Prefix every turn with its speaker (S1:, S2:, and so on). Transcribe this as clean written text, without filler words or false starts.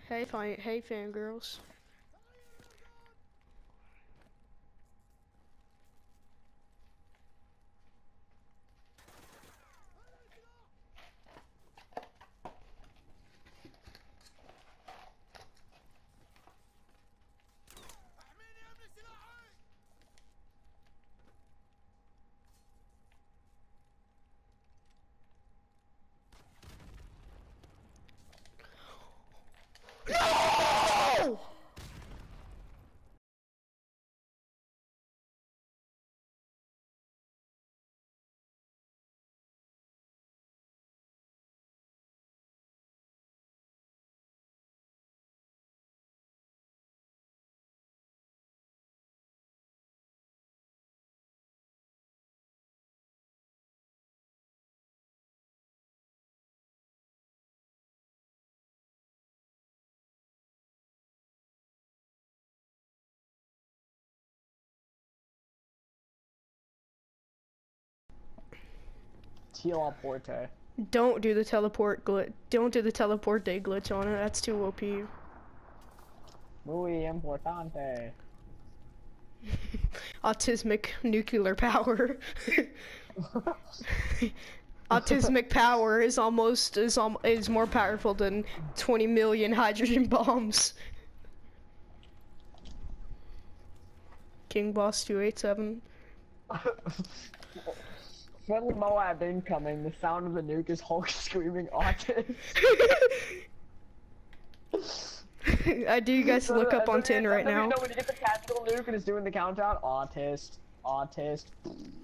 S1: Hey, fangirls. No!
S2: Teleporte.
S1: Don't do the teleport glitch. Don't do the teleport day glitch on it. That's too OP.
S2: Muy importante.
S1: Autismic nuclear power. Autismic power is more powerful than 20 million hydrogen bombs. King Boss 287.
S2: Friendly Moab incoming. The sound of the nuke is Hulk screaming autist.
S1: I do you guys look up on Tin right now?
S2: No, when you get the tactical nuke and it's doing the countdown, autist, autist.